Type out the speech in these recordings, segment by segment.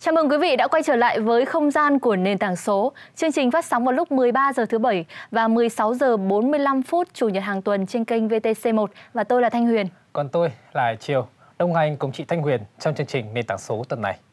Chào mừng quý vị đã quay trở lại với không gian của nền tảng số. Chương trình phát sóng vào lúc 13 giờ thứ Bảy và 16 giờ 45 phút Chủ nhật hàng tuần trên kênh VTC1 và tôi là Thanh Huyền. Còn tôi là Hải Triều, đồng hành cùng chị Thanh Huyền trong chương trình nền tảng số tuần này.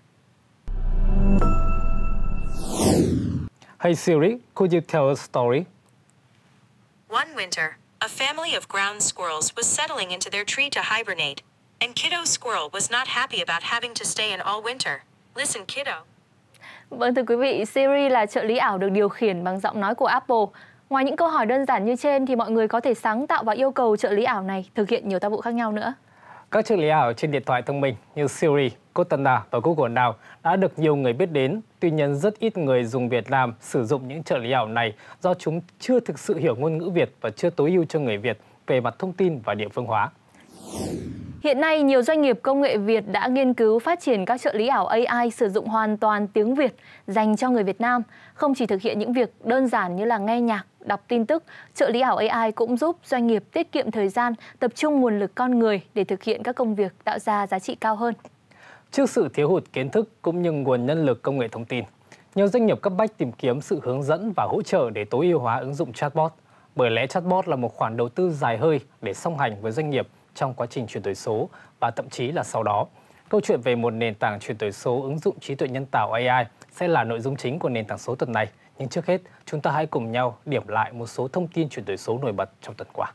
Hey Siri, could you tell a story? One winter, a family of ground squirrels was settling into their tree to hibernate, and Kiddo Squirrel was not happy about having to stay in all winter. Listen, Kiddo. Vâng, thưa quý vị, Siri là trợ lý ảo được điều khiển bằng giọng nói của Apple. Ngoài những câu hỏi đơn giản như trên thì mọi người có thể sáng tạo và yêu cầu trợ lý ảo này thực hiện nhiều tác vụ khác nhau nữa. Các trợ lý ảo trên điện thoại thông minh như Siri, Cortana và Google Now đã được nhiều người biết đến. Tuy nhiên, rất ít người dùng Việt Nam sử dụng những trợ lý ảo này do chúng chưa thực sự hiểu ngôn ngữ Việt và chưa tối ưu cho người Việt về mặt thông tin và địa phương hóa. Hiện nay, nhiều doanh nghiệp công nghệ Việt đã nghiên cứu phát triển các trợ lý ảo AI sử dụng hoàn toàn tiếng Việt dành cho người Việt Nam. Không chỉ thực hiện những việc đơn giản như là nghe nhạc, đọc tin tức, trợ lý ảo AI cũng giúp doanh nghiệp tiết kiệm thời gian, tập trung nguồn lực con người để thực hiện các công việc tạo ra giá trị cao hơn. Trước sự thiếu hụt kiến thức cũng như nguồn nhân lực công nghệ thông tin, nhiều doanh nghiệp cấp bách tìm kiếm sự hướng dẫn và hỗ trợ để tối ưu hóa ứng dụng chatbot. Bởi lẽ chatbot là một khoản đầu tư dài hơi để song hành với doanh nghiệp trong quá trình chuyển đổi số và thậm chí là sau đó. Câu chuyện về một nền tảng chuyển đổi số ứng dụng trí tuệ nhân tạo AI sẽ là nội dung chính của nền tảng số tuần này. Nhưng trước hết, chúng ta hãy cùng nhau điểm lại một số thông tin chuyển đổi số nổi bật trong tuần qua.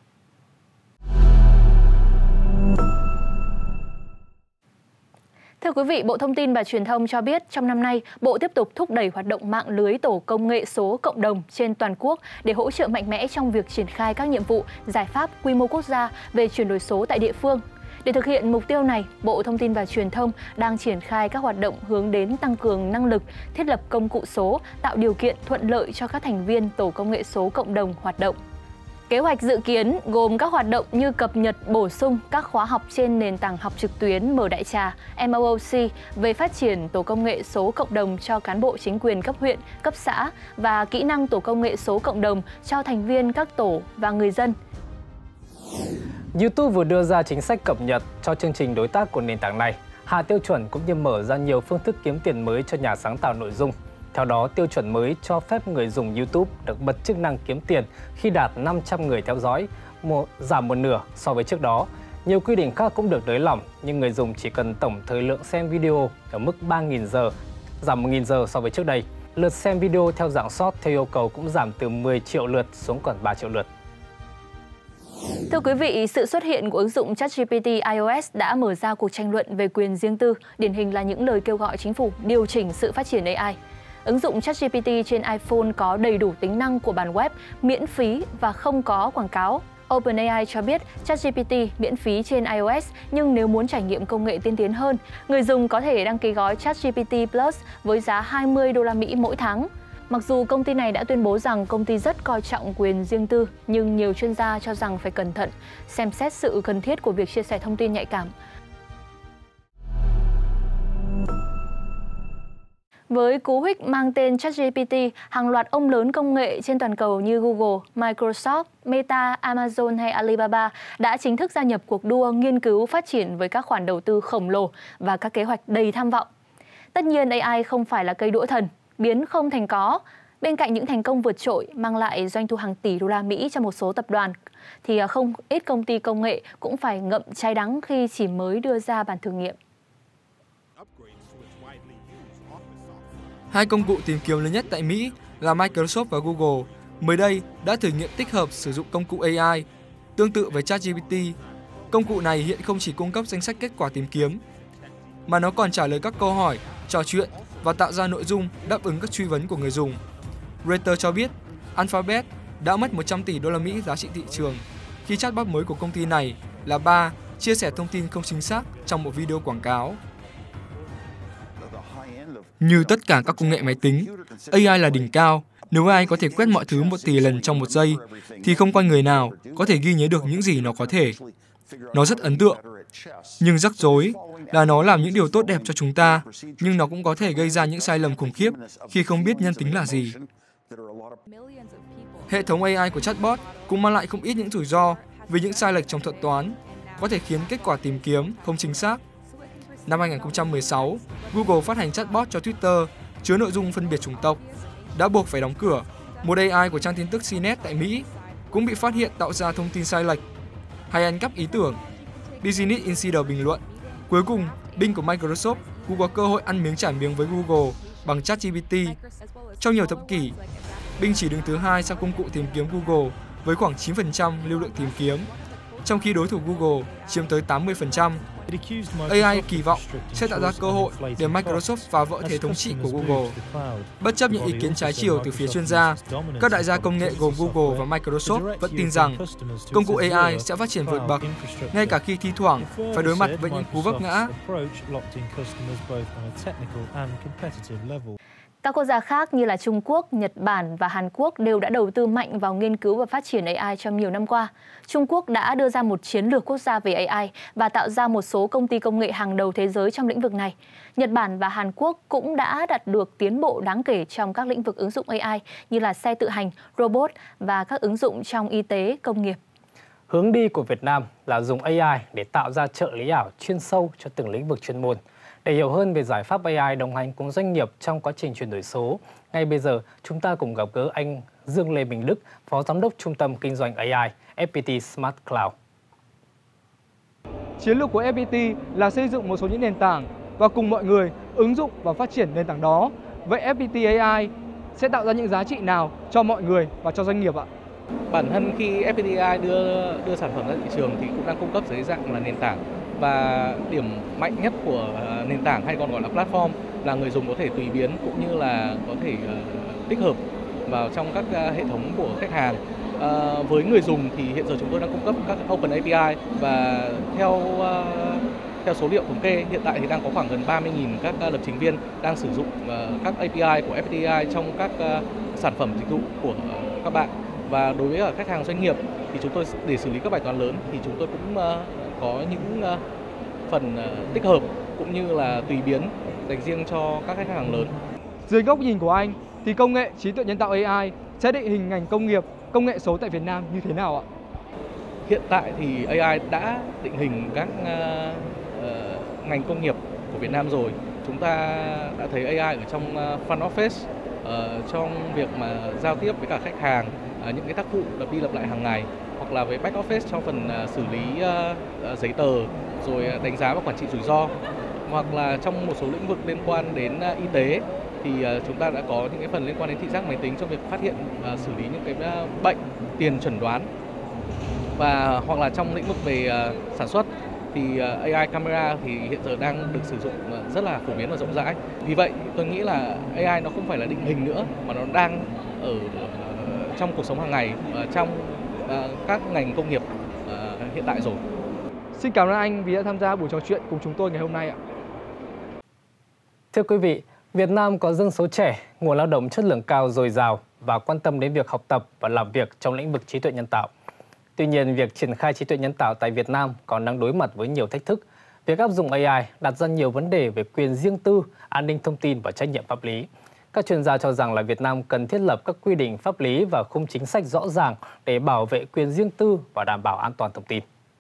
Thưa quý vị, Bộ Thông tin và Truyền thông cho biết trong năm nay, Bộ tiếp tục thúc đẩy hoạt động mạng lưới tổ công nghệ số cộng đồng trên toàn quốc để hỗ trợ mạnh mẽ trong việc triển khai các nhiệm vụ, giải pháp quy mô quốc gia về chuyển đổi số tại địa phương. Để thực hiện mục tiêu này, Bộ Thông tin và Truyền thông đang triển khai các hoạt động hướng đến tăng cường năng lực, thiết lập công cụ số, tạo điều kiện thuận lợi cho các thành viên tổ công nghệ số cộng đồng hoạt động. Kế hoạch dự kiến gồm các hoạt động như cập nhật bổ sung các khóa học trên nền tảng học trực tuyến Mở Đại Trà MOOC về phát triển tổ công nghệ số cộng đồng cho cán bộ chính quyền cấp huyện, cấp xã và kỹ năng tổ công nghệ số cộng đồng cho thành viên các tổ và người dân. YouTube vừa đưa ra chính sách cập nhật cho chương trình đối tác của nền tảng này, hạ tiêu chuẩn cũng như mở ra nhiều phương thức kiếm tiền mới cho nhà sáng tạo nội dung. Theo đó, tiêu chuẩn mới cho phép người dùng YouTube được bật chức năng kiếm tiền khi đạt 500 người theo dõi, giảm một nửa so với trước đó. Nhiều quy định khác cũng được nới lỏng, nhưng người dùng chỉ cần tổng thời lượng xem video ở mức 3.000 giờ, giảm 1.000 giờ so với trước đây. Lượt xem video theo dạng short theo yêu cầu cũng giảm từ 10 triệu lượt xuống còn 3 triệu lượt. Thưa quý vị, sự xuất hiện của ứng dụng ChatGPT iOS đã mở ra cuộc tranh luận về quyền riêng tư, điển hình là những lời kêu gọi chính phủ điều chỉnh sự phát triển AI. Ứng dụng ChatGPT trên iPhone có đầy đủ tính năng của bản web, miễn phí và không có quảng cáo. OpenAI cho biết ChatGPT miễn phí trên iOS, nhưng nếu muốn trải nghiệm công nghệ tiên tiến hơn, người dùng có thể đăng ký gói ChatGPT Plus với giá 20 đô la Mỹ mỗi tháng. Mặc dù công ty này đã tuyên bố rằng công ty rất coi trọng quyền riêng tư, nhưng nhiều chuyên gia cho rằng phải cẩn thận, xem xét sự cần thiết của việc chia sẻ thông tin nhạy cảm. Với cú hích mang tên ChatGPT, hàng loạt ông lớn công nghệ trên toàn cầu như Google, Microsoft, Meta, Amazon hay Alibaba đã chính thức gia nhập cuộc đua nghiên cứu phát triển với các khoản đầu tư khổng lồ và các kế hoạch đầy tham vọng. Tất nhiên AI không phải là cây đũa thần, biến không thành có. Bên cạnh những thành công vượt trội mang lại doanh thu hàng tỷ đô la Mỹ cho một số tập đoàn, thì không ít công ty công nghệ cũng phải ngậm trái đắng khi chỉ mới đưa ra bản thử nghiệm. Hai công cụ tìm kiếm lớn nhất tại Mỹ là Microsoft và Google mới đây đã thử nghiệm tích hợp sử dụng công cụ AI tương tự với ChatGPT. Công cụ này hiện không chỉ cung cấp danh sách kết quả tìm kiếm, mà nó còn trả lời các câu hỏi, trò chuyện và tạo ra nội dung đáp ứng các truy vấn của người dùng. Reuters cho biết Alphabet đã mất 100 tỷ đô la Mỹ giá trị thị trường khi chatbot mới của công ty này là Bard chia sẻ thông tin không chính xác trong một video quảng cáo. Như tất cả các công nghệ máy tính, AI là đỉnh cao. Nếu AI có thể quét mọi thứ 1 tỷ lần trong 1 giây, thì không con người nào có thể ghi nhớ được những gì nó có thể. Nó rất ấn tượng. Nhưng rắc rối là nó làm những điều tốt đẹp cho chúng ta, nhưng nó cũng có thể gây ra những sai lầm khủng khiếp khi không biết nhân tính là gì. Hệ thống AI của chatbot cũng mang lại không ít những rủi ro vì những sai lệch trong thuật toán có thể khiến kết quả tìm kiếm không chính xác. Năm 2016, Google phát hành chatbot cho Twitter chứa nội dung phân biệt chủng tộc, đã buộc phải đóng cửa. Một AI của trang tin tức CNET tại Mỹ cũng bị phát hiện tạo ra thông tin sai lệch hay ăn cắp ý tưởng. Business Insider bình luận, cuối cùng, Bing của Microsoft cũng có cơ hội ăn miếng trả miếng với Google bằng ChatGPT. Trong nhiều thập kỷ, Bing chỉ đứng thứ 2 sau công cụ tìm kiếm Google với khoảng 9% lưu lượng tìm kiếm, trong khi đối thủ Google chiếm tới 80%. AI kỳ vọng sẽ tạo ra cơ hội để Microsoft phá vỡ thế thống trị của Google. Bất chấp những ý kiến trái chiều từ phía chuyên gia, các đại gia công nghệ gồm Google và Microsoft vẫn tin rằng công cụ AI sẽ phát triển vượt bậc, ngay cả khi thi thoảng phải đối mặt với những cú vấp ngã. Các quốc gia khác như là Trung Quốc, Nhật Bản và Hàn Quốc đều đã đầu tư mạnh vào nghiên cứu và phát triển AI trong nhiều năm qua. Trung Quốc đã đưa ra một chiến lược quốc gia về AI và tạo ra một số công ty công nghệ hàng đầu thế giới trong lĩnh vực này. Nhật Bản và Hàn Quốc cũng đã đạt được tiến bộ đáng kể trong các lĩnh vực ứng dụng AI như là xe tự hành, robot và các ứng dụng trong y tế, công nghiệp. Hướng đi của Việt Nam là dùng AI để tạo ra trợ lý ảo chuyên sâu cho từng lĩnh vực chuyên môn. Để hiểu hơn về giải pháp AI đồng hành cùng doanh nghiệp trong quá trình chuyển đổi số, ngay bây giờ chúng ta cùng gặp gỡ anh Dương Lê Minh Đức, Phó Giám đốc Trung tâm Kinh doanh AI FPT Smart Cloud. Chiến lược của FPT là xây dựng một số những nền tảng và cùng mọi người ứng dụng và phát triển nền tảng đó. Vậy FPT AI sẽ tạo ra những giá trị nào cho mọi người và cho doanh nghiệp ạ? Bản thân khi FPT AI đưa sản phẩm ra thị trường thì cũng đang cung cấp dưới dạng là nền tảng. Và điểm mạnh nhất của nền tảng hay còn gọi là platform là người dùng có thể tùy biến cũng như là có thể tích hợp vào trong các hệ thống của khách hàng. Với người dùng thì hiện giờ chúng tôi đang cung cấp các Open API và theo số liệu thống kê hiện tại thì đang có khoảng gần 30.000 các lập trình viên đang sử dụng các API của FPT AI trong các sản phẩm dịch vụ của các bạn. Và đối với khách hàng doanh nghiệp thì chúng tôi để xử lý các bài toán lớn thì chúng tôi cũng có những phần tích hợp cũng như là tùy biến dành riêng cho các khách hàng lớn. Dưới góc nhìn của anh thì công nghệ trí tuệ nhân tạo AI sẽ định hình ngành công nghiệp, công nghệ số tại Việt Nam như thế nào ạ? Hiện tại thì AI đã định hình các ngành công nghiệp của Việt Nam rồi. Chúng ta đã thấy AI ở trong front office, trong việc mà giao tiếp với cả khách hàng, những cái tác vụ lặp đi lặp lại hàng ngày, hoặc là với back office trong phần xử lý giấy tờ, rồi đánh giá và quản trị rủi ro, hoặc là trong một số lĩnh vực liên quan đến y tế thì chúng ta đã có những cái phần liên quan đến thị giác máy tính trong việc phát hiện và xử lý những cái bệnh, tiền chẩn đoán, và hoặc là trong lĩnh vực về sản xuất thì AI camera thì hiện giờ đang được sử dụng rất là phổ biến và rộng rãi. Vì vậy tôi nghĩ là AI nó không phải là định hình nữa mà nó đang ở trong cuộc sống hàng ngày, trong các ngành công nghiệp hiện tại rồi. Xin cảm ơn anh vì đã tham gia buổi trò chuyện cùng chúng tôi ngày hôm nay ạ. Thưa quý vị, Việt Nam có dân số trẻ, nguồn lao động chất lượng cao dồi dào và quan tâm đến việc học tập và làm việc trong lĩnh vực trí tuệ nhân tạo. Tuy nhiên, việc triển khai trí tuệ nhân tạo tại Việt Nam còn đang đối mặt với nhiều thách thức. Việc áp dụng AI đặt ra nhiều vấn đề về quyền riêng tư, an ninh thông tin và trách nhiệm pháp lý. Các chuyên gia cho rằng là Việt Nam cần thiết lập các quy định pháp lý và khung chính sách rõ ràng để bảo vệ quyền riêng tư và đảm bảo an toàn thông tin.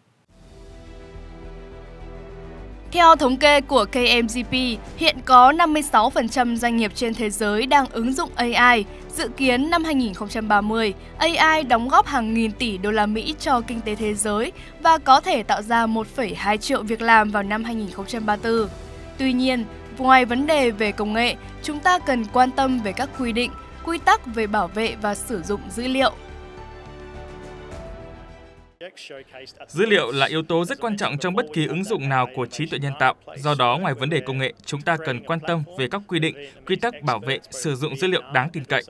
Theo thống kê của KMGP, hiện có 56% doanh nghiệp trên thế giới đang ứng dụng AI. Dự kiến năm 2030, AI đóng góp hàng nghìn tỷ đô la Mỹ cho kinh tế thế giới và có thể tạo ra 1,2 triệu việc làm vào năm 2034. Tuy nhiên, ngoài vấn đề về công nghệ, chúng ta cần quan tâm về các quy định, quy tắc về bảo vệ và sử dụng dữ liệu. Dữ liệu là yếu tố rất quan trọng trong bất kỳ ứng dụng nào của trí tuệ nhân tạo. Do đó, ngoài vấn đề công nghệ, chúng ta cần quan tâm về các quy định, quy tắc bảo vệ, sử dụng dữ liệu đáng tin cậy.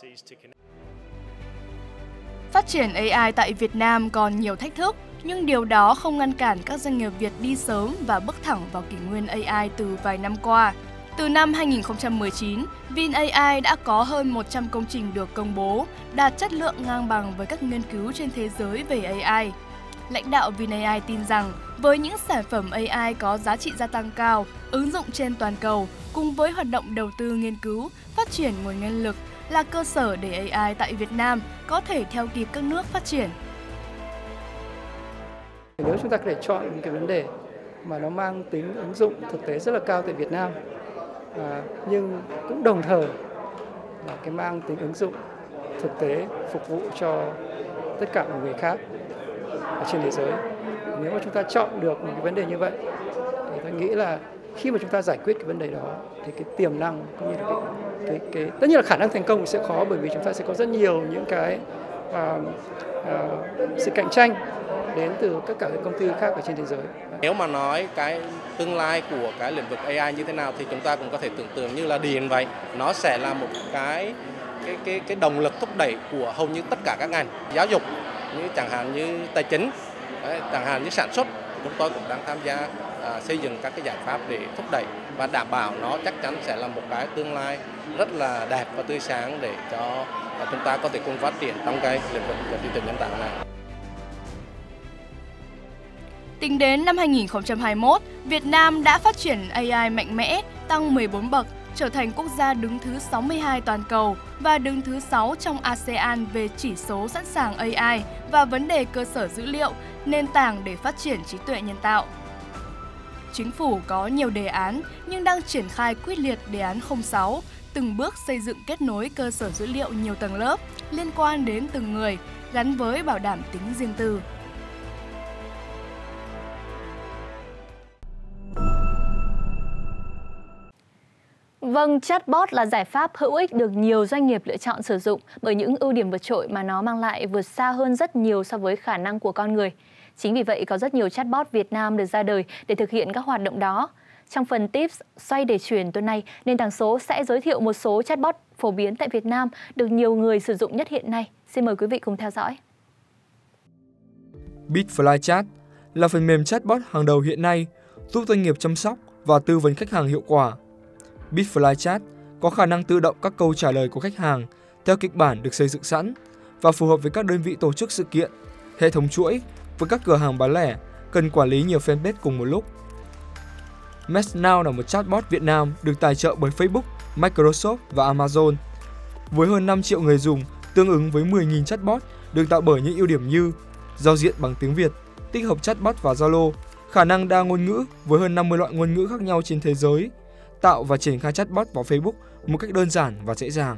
Phát triển AI tại Việt Nam còn nhiều thách thức, nhưng điều đó không ngăn cản các doanh nghiệp Việt đi sớm và bước thẳng vào kỷ nguyên AI từ vài năm qua. Từ năm 2019, VinAI đã có hơn 100 công trình được công bố, đạt chất lượng ngang bằng với các nghiên cứu trên thế giới về AI. Lãnh đạo VinAI tin rằng, với những sản phẩm AI có giá trị gia tăng cao, ứng dụng trên toàn cầu, cùng với hoạt động đầu tư nghiên cứu, phát triển nguồn nhân lực là cơ sở để AI tại Việt Nam có thể theo kịp các nước phát triển. Nếu chúng ta có thể chọn những cái vấn đề mà nó mang tính ứng dụng thực tế rất là cao tại Việt Nam, nhưng cũng đồng thời là cái mang tính ứng dụng thực tế phục vụ cho tất cả mọi người khác ở trên thế giới. Nếu mà chúng ta chọn được một cái vấn đề như vậy thì tôi nghĩ là khi mà chúng ta giải quyết cái vấn đề đó thì cái tiềm năng cũng như là cái tất nhiên là khả năng thành công sẽ khó, bởi vì chúng ta sẽ có rất nhiều những cái sự cạnh tranh đến từ tất cả các công ty khác ở trên thế giới. Nếu mà nói cái tương lai của cái lĩnh vực AI như thế nào thì chúng ta cũng có thể tưởng tượng như là điện vậy, nó sẽ là một cái động lực thúc đẩy của hầu như tất cả các ngành. Giáo dục, như chẳng hạn như tài chính, chẳng hạn như sản xuất, chúng tôi cũng đang tham gia xây dựng các cái giải pháp để thúc đẩy và đảm bảo nó chắc chắn sẽ là một cái tương lai rất là đẹp và tươi sáng để cho chúng ta có thể cùng phát triển trong cái lĩnh vực trí tuệ nhân tạo này. Tính đến năm 2021, Việt Nam đã phát triển AI mạnh mẽ, tăng 14 bậc, trở thành quốc gia đứng thứ 62 toàn cầu và đứng thứ 6 trong ASEAN về chỉ số sẵn sàng AI và vấn đề cơ sở dữ liệu, nền tảng để phát triển trí tuệ nhân tạo. Chính phủ có nhiều đề án nhưng đang triển khai quyết liệt đề án 06, từng bước xây dựng kết nối cơ sở dữ liệu nhiều tầng lớp liên quan đến từng người, gắn với bảo đảm tính riêng tư. Vâng, chatbot là giải pháp hữu ích được nhiều doanh nghiệp lựa chọn sử dụng bởi những ưu điểm vượt trội mà nó mang lại vượt xa hơn rất nhiều so với khả năng của con người. Chính vì vậy, có rất nhiều chatbot Việt Nam được ra đời để thực hiện các hoạt động đó. Trong phần Tips xoay để chuyển tuần này, nền tảng số sẽ giới thiệu một số chatbot phổ biến tại Việt Nam được nhiều người sử dụng nhất hiện nay. Xin mời quý vị cùng theo dõi. Bitflychat là phần mềm chatbot hàng đầu hiện nay, giúp doanh nghiệp chăm sóc và tư vấn khách hàng hiệu quả. Bitflychat có khả năng tự động các câu trả lời của khách hàng theo kịch bản được xây dựng sẵn và phù hợp với các đơn vị tổ chức sự kiện, hệ thống chuỗi với các cửa hàng bán lẻ cần quản lý nhiều fanpage cùng một lúc. MessNow là một chatbot Việt Nam được tài trợ bởi Facebook, Microsoft và Amazon. Với hơn 5 triệu người dùng, tương ứng với 10.000 chatbot được tạo bởi những ưu điểm như giao diện bằng tiếng Việt, tích hợp chatbot vào Zalo, khả năng đa ngôn ngữ với hơn 50 loại ngôn ngữ khác nhau trên thế giới, tạo và triển khai chatbot vào Facebook một cách đơn giản và dễ dàng.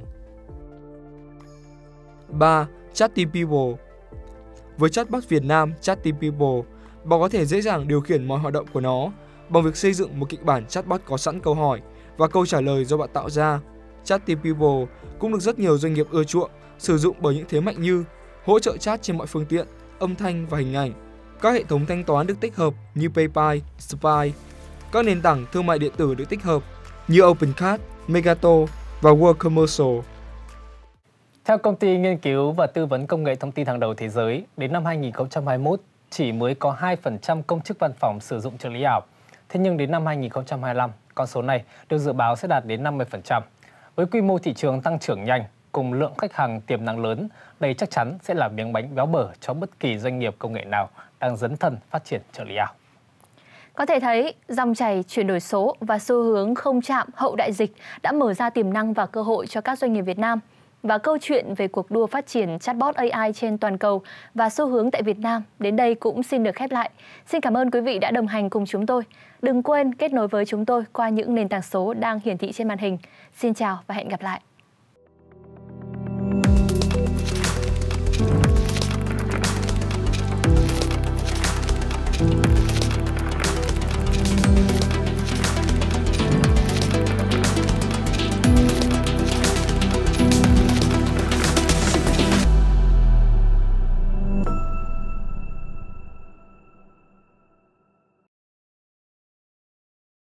3. ChatTpeople. Với chatbot Việt Nam ChatTpeople, bạn có thể dễ dàng điều khiển mọi hoạt động của nó bằng việc xây dựng một kịch bản chatbot có sẵn câu hỏi và câu trả lời do bạn tạo ra. ChatTpeople cũng được rất nhiều doanh nghiệp ưa chuộng, sử dụng bởi những thế mạnh như hỗ trợ chat trên mọi phương tiện, âm thanh và hình ảnh, các hệ thống thanh toán được tích hợp như PayPal, Stripe, các nền tảng thương mại điện tử được tích hợp như OpenCart, Megato và WorldCommerce. Theo công ty nghiên cứu và tư vấn công nghệ thông tin hàng đầu thế giới, đến năm 2021, chỉ mới có 2% công chức văn phòng sử dụng trợ lý ảo. Thế nhưng đến năm 2025, con số này được dự báo sẽ đạt đến 50%. Với quy mô thị trường tăng trưởng nhanh, cùng lượng khách hàng tiềm năng lớn, đây chắc chắn sẽ là miếng bánh béo bở cho bất kỳ doanh nghiệp công nghệ nào đang dấn thân phát triển trợ lý ảo. Có thể thấy, dòng chảy chuyển đổi số và xu hướng không chạm hậu đại dịch đã mở ra tiềm năng và cơ hội cho các doanh nghiệp Việt Nam. Và câu chuyện về cuộc đua phát triển chatbot AI trên toàn cầu và xu hướng tại Việt Nam đến đây cũng xin được khép lại. Xin cảm ơn quý vị đã đồng hành cùng chúng tôi. Đừng quên kết nối với chúng tôi qua những nền tảng số đang hiển thị trên màn hình. Xin chào và hẹn gặp lại.